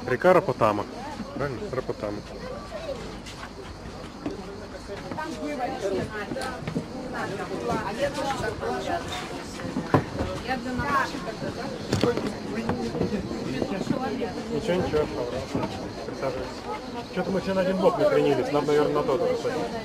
Река Ропотама. Правильно? Ропотама. Ничего, ничего. Присаживайся. Что-то мы все на один бок накренились. Надо, наверное, на тот уже садиться.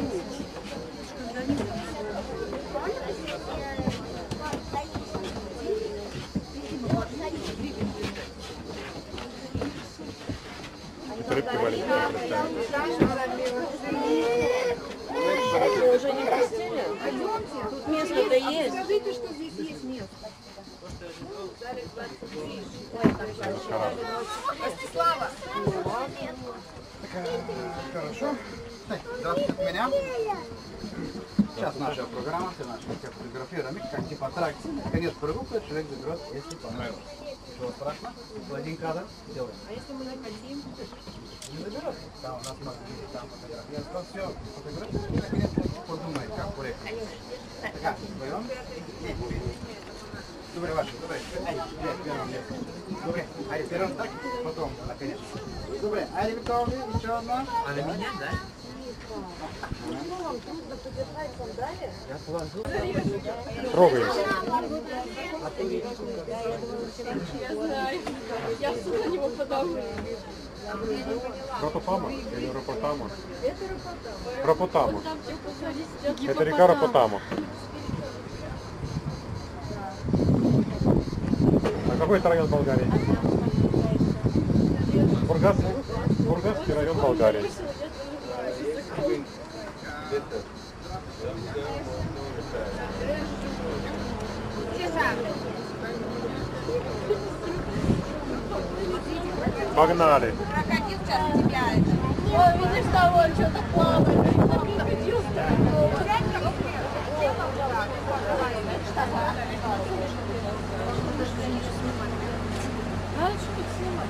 Рыбки маленькие представили. Это уже не пустили? Тут место-то есть. Скажите, что здесь есть место. Ростислава. Хорошо. Здравствуйте от меня. Сейчас наша программа, все наши фотографируем, как типа аттракции. Наконец прогулка, человек заберет, если понравилось. Ничего страшного. Один кадр делаем. А если мы не хотим? Не заберет. Там у нас может быть там фотография. Все фотографируем, наконец подумает, как проехать. Так, вдвоем. Добрый ваш, добрый. Первым местом. Добрый. А первым так, потом, наконец. Добрый. А Викторовна, еще одна. А на меня, да? Трогаемся. Я на него подавлю. Ропотама или Ропотама? Ропотама. Это река Ропотама. А какой это район Болгарии? Бургасский район Болгарии. Погнали! Крокодил сейчас тебя. Ой, видишь, там он что-то плавает. Крокодил надо что-то снимать.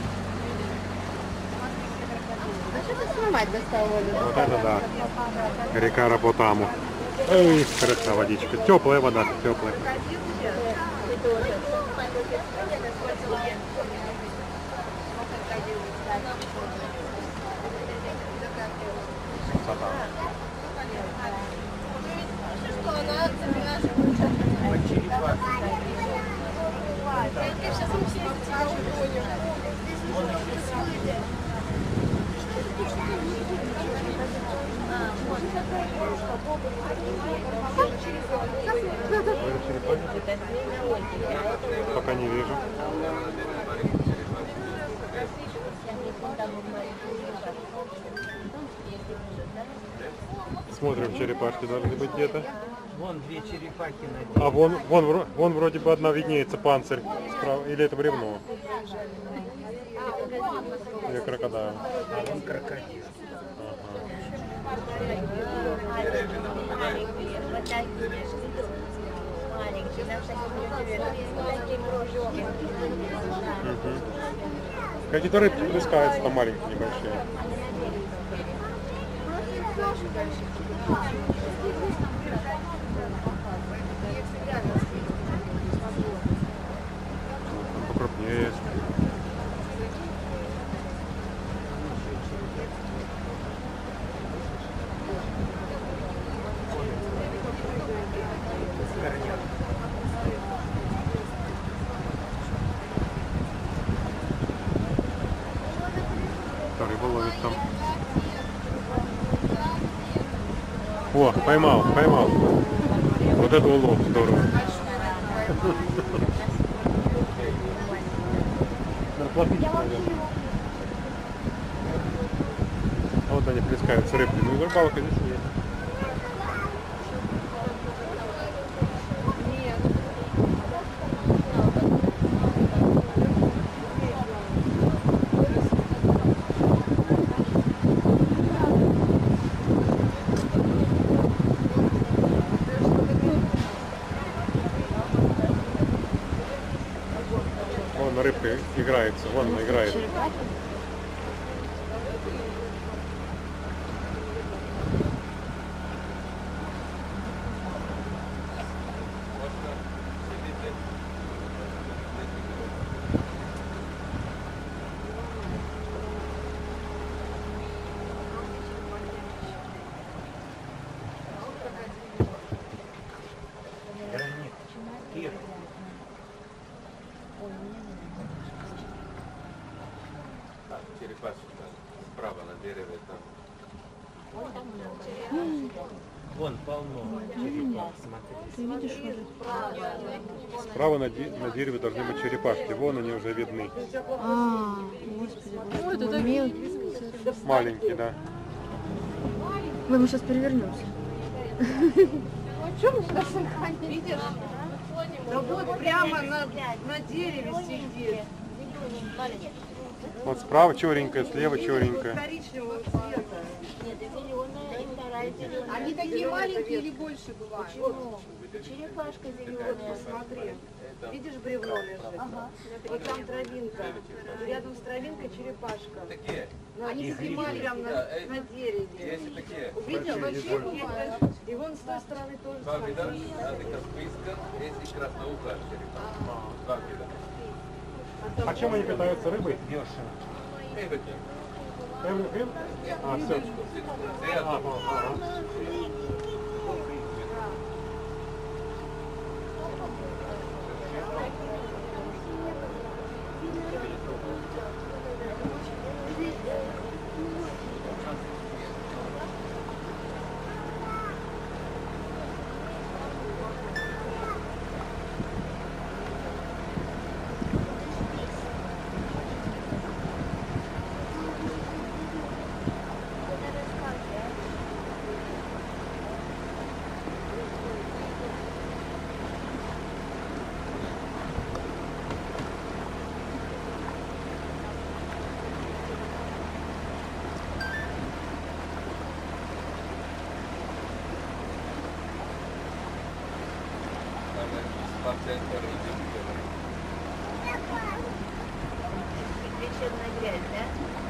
А что ты снимать достал, Оля? Вот это да. Река Ропотаму. Ой, хорошая водичка. Теплая вода, теплая. Красота. Что она забирает сейчас вообще тебя угоним. Пока не вижу. Смотрим, черепашки должны быть где-то. Вон две черепахи на А вон вроде бы одна виднеется, панцирь справа. Или это бревно? Или крокодил? А вон крокодил. Какие-то рыбки плескаются там маленькие, небольшие. Покрупнее есть. Рыба ловит там. О, поймал. Вот это улов, здорово. А вот они плескаются рыбки. Ну и рыбалка здесь есть. Вон рыбка играется, вон она играет. черепашка справа на дереве там. Вон полно черепах, смотри. Ты видишь уже? Справа на дереве должны быть черепашки. Вон они уже видны. Господи, боже мой, Маленькие, да. мы сейчас перевернемся. Видишь? Да вот прямо на дереве сидит. Вот справа черненькая, слева черненькая. Коричневого цвета. Они такие маленькие или больше бывают? Черепашка зеленая. Смотри. Видишь, бревно лежит? Вот там травинка. Рядом с травинкой черепашка. Такие. Но они такие маленькие прям на дереве. Есть и такие. Видишь, большие бывают. И вон с той стороны тоже Два вида. смотри. Это каспийская, есть и красноухая черепаха. Два вида. А чем они питаются? Рыбой? Everything. Everything? А, все. Лечебная грязь, да?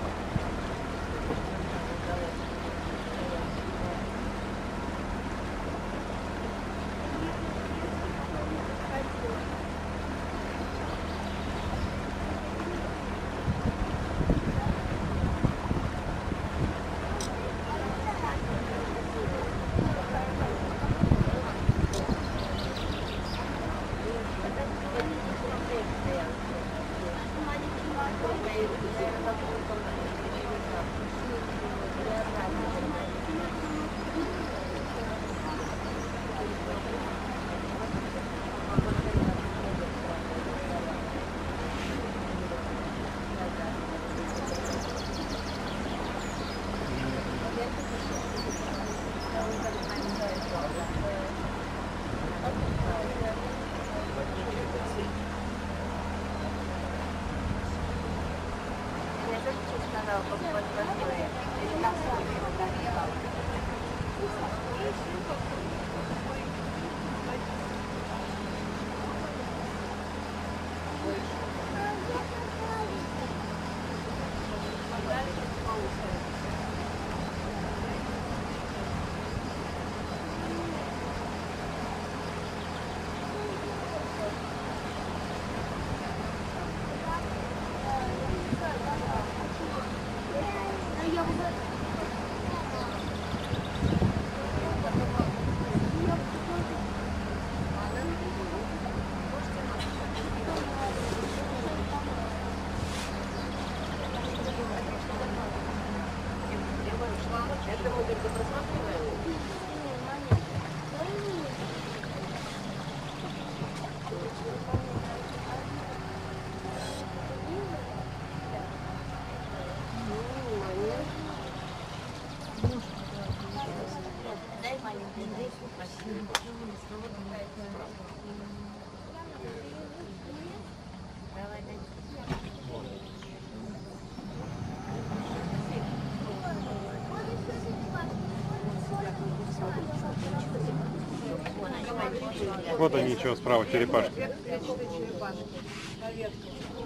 Вот они еще справа, черепашки. Черепашки. На ветке.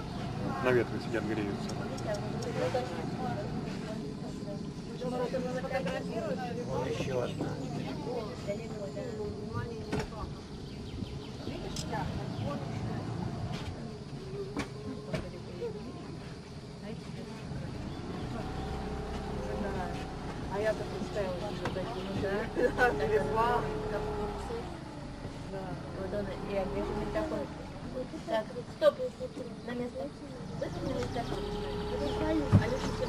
На ветке сидят, греются. Вон еще одна. А я-то представила, что такие, да? Весла. Я вижу такой. Так, стоп. На место. Алеша,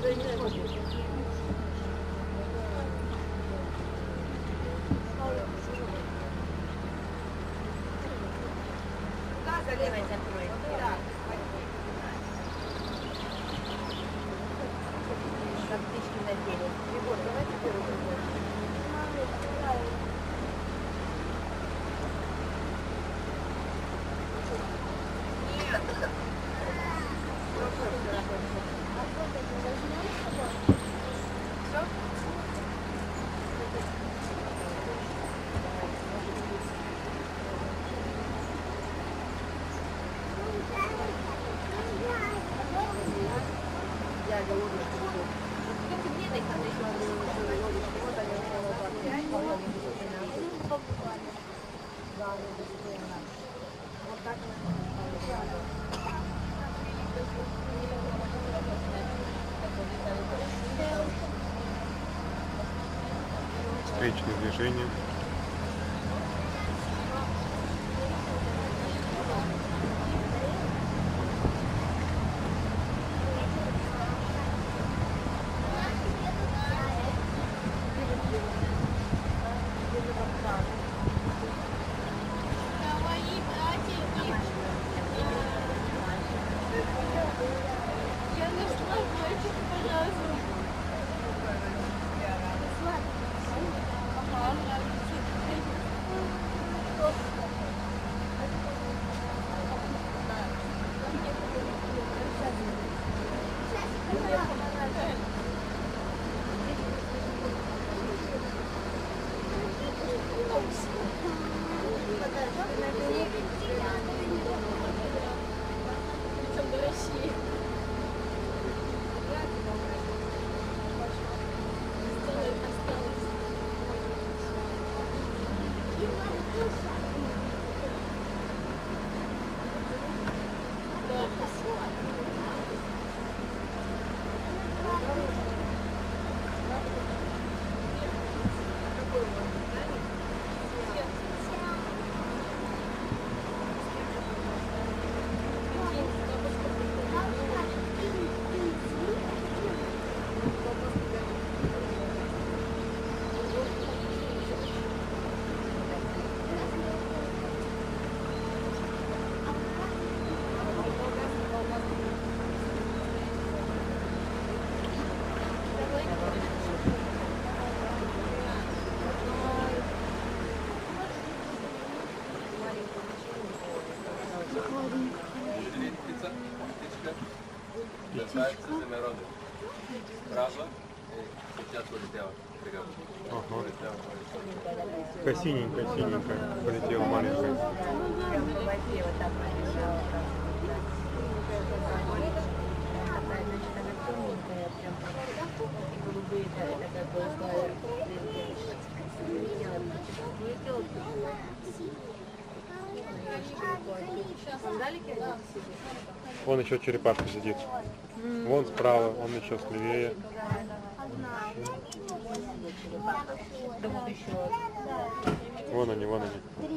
сзади лодочку. Вот они вот так. Встречные движения. Я нашла мальчик, пожалуйста. Птица, птичка, летает с народом. Право, сейчас полетела. Ага. Такая синенькая полетела маленькая. Вон еще черепашка сидит. Вон справа, он еще слевее. Вон они, вон они.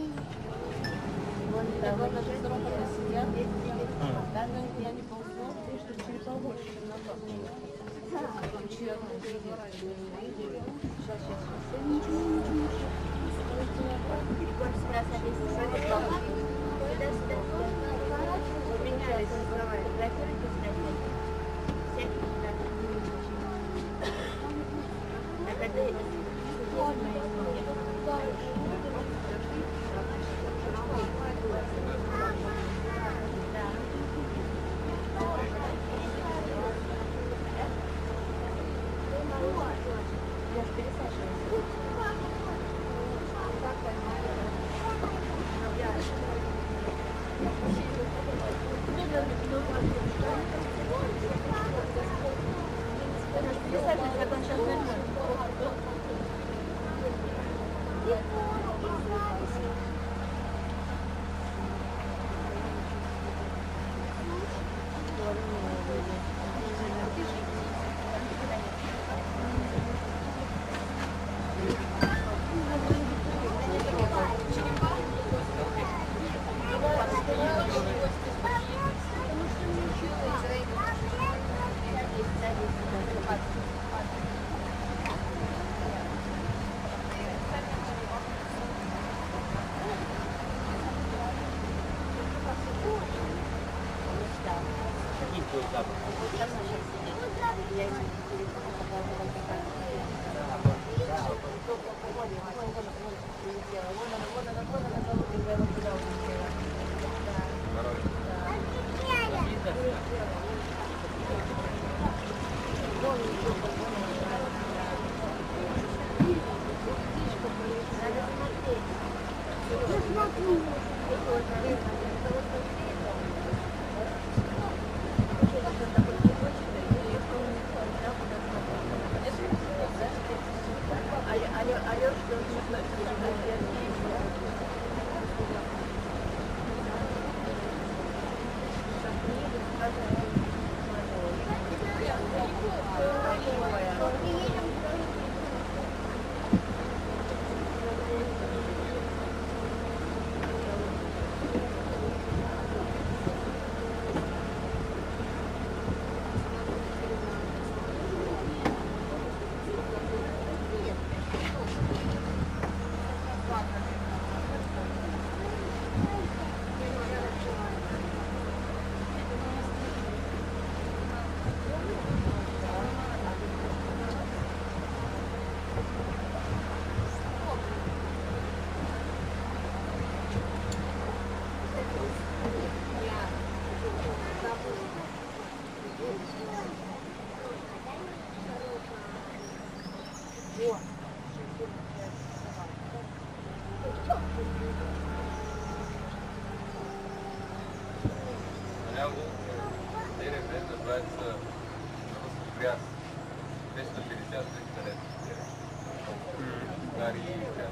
Наляво дереве называется русский гряз. 250-300 лет. Гарри гряз.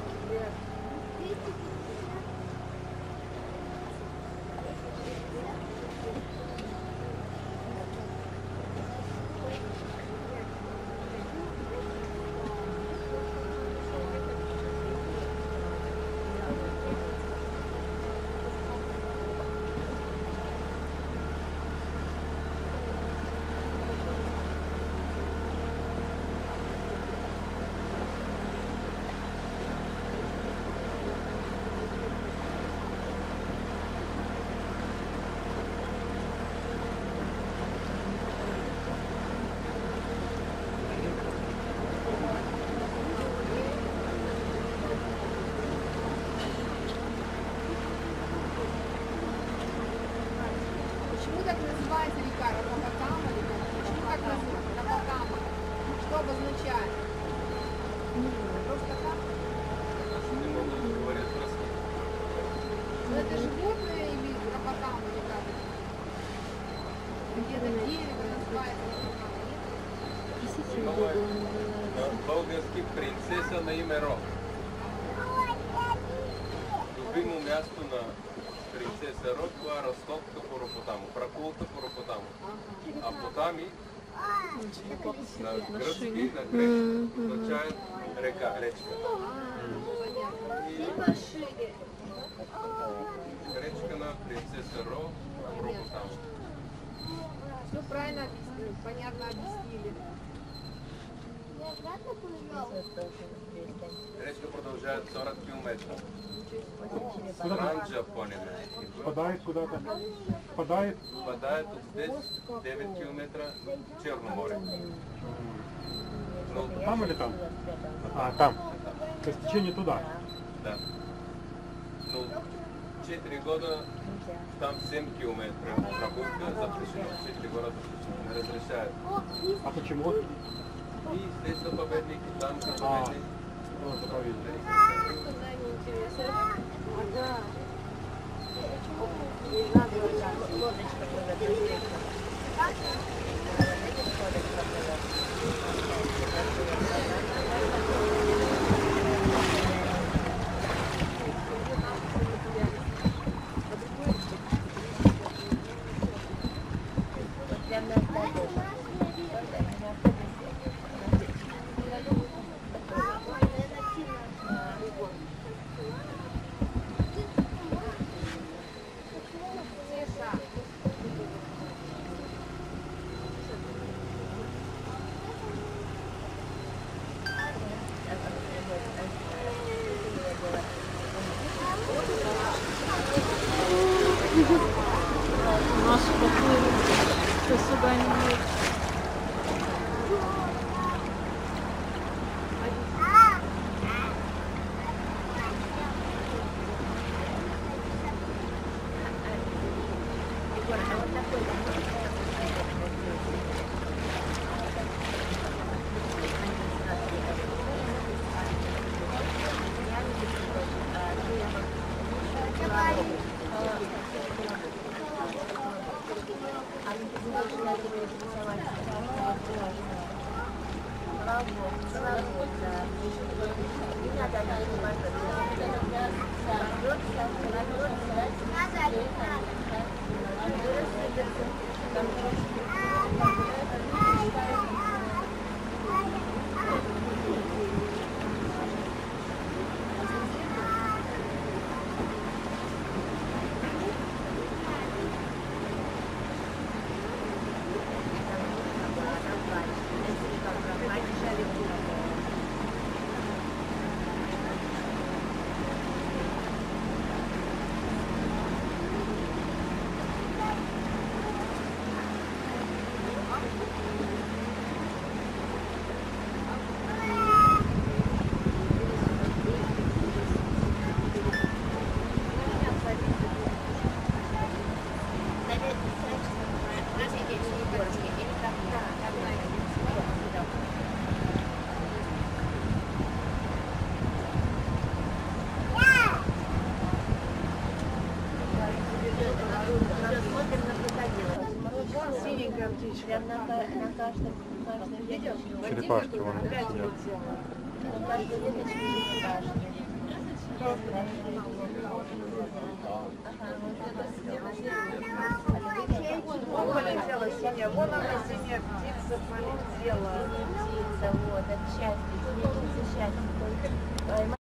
Почему так называется река Рапопотама? Почему так называется Рапопотама? Что обозначает? Просто так? Не могу говорить просто. Но это животное или Рапопотама река? Где-то дерево называется Рапопотама. На български принцеса на име Ро. Любимо място на принцеса Ро, това е разходка по Ропотамо, пракулка по Ропотамо. А Потами на гръцки, на гречки означава река, речка. И речка на принцеса Ро, Ропотамо. Все правильно объяснили, понятно объяснили. Речка продължава 40 км. Куда-то Ранджа планина. впадает куда-то. Впадает. Впадает от здесь 9 км в Черно море. Но Там или там? А, там. То есть течение туда. да. Но 4 года там 7 км прогулка запрещено. 4 года запрещено. Не разрешают. А почему? И здесь заповедник, и там заповедник. Ну, заповедник. Лодочка плывет на берегу. Нас поплыли, что сюда не будет. Прям на каждом видео. Черепашки вон сидят. На каждой веточке черепашки. Вон полетела синяя, вон она синяя птица полетела. Птица, вот, от счастья, счастье.